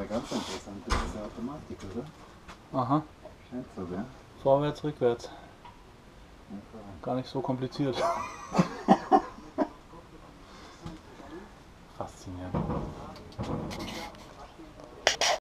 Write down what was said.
aber ganz interessant, das ist ja Automatik, oder? Aha. Scheint so, gell? Vorwärts, rückwärts. Ja, Gar nicht so kompliziert. Faszinierend.